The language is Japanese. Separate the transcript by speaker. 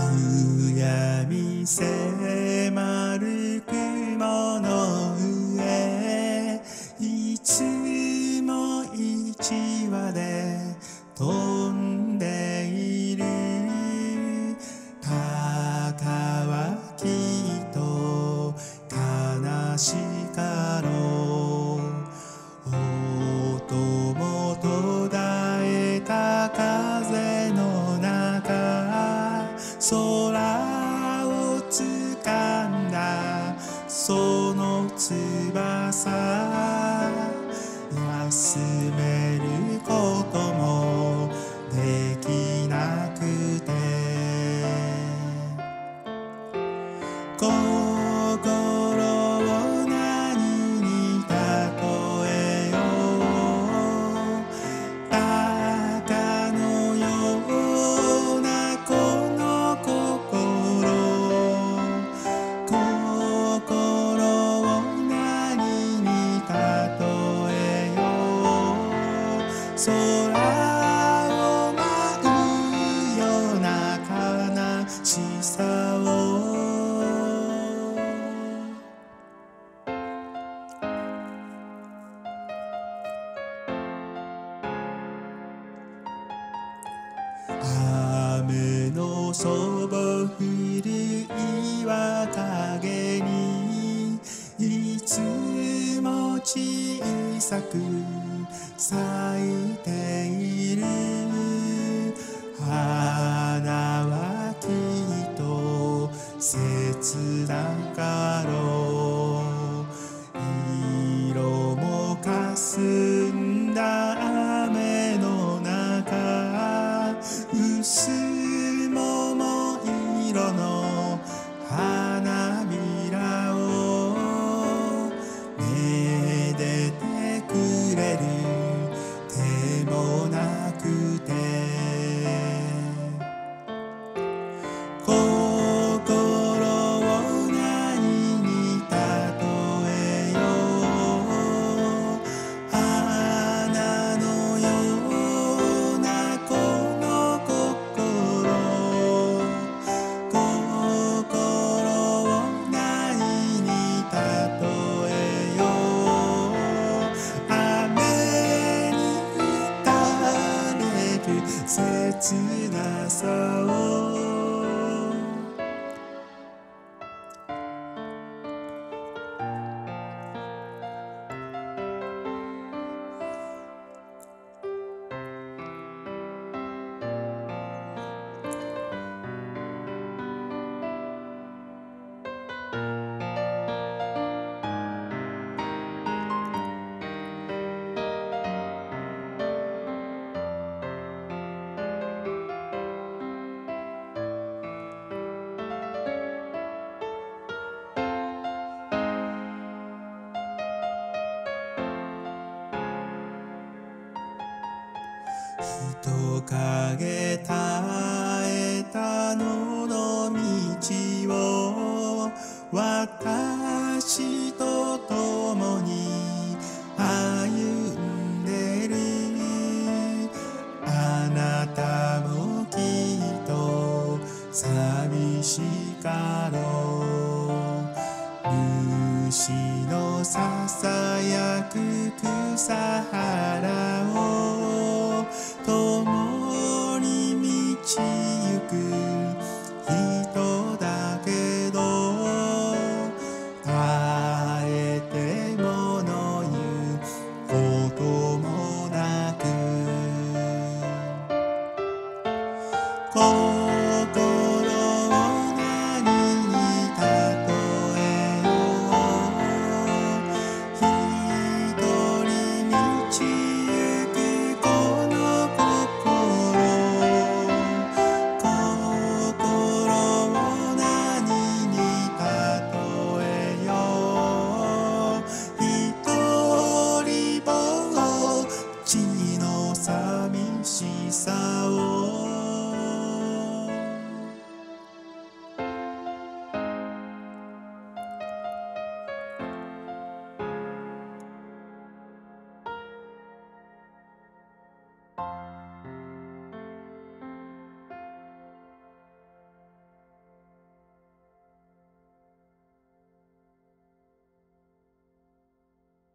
Speaker 1: 夕闇迫る雲の上、いつも一羽で飛んでいる。鷹はきっと悲しかろう。音も途絶えた風の中、空を掴んだその翼、休めることもできなくて、心を何に例えよう。鷹のようなこの心を何に例えよう。空を舞うような悲しさを。雨のそぼ降る岩陰に、いつも小さく咲いている。花はきっと切なかろう。色もかすんだ雨の中、薄桃色の花びらをめでてくれる手もなくて、心を何に例えよう。花のようなこの心を何に例えよう。雨に打たれる切なさを。人影絶えた野の道を私と共に歩んでる。あなたもきっと寂しかろう。虫のささやく草原を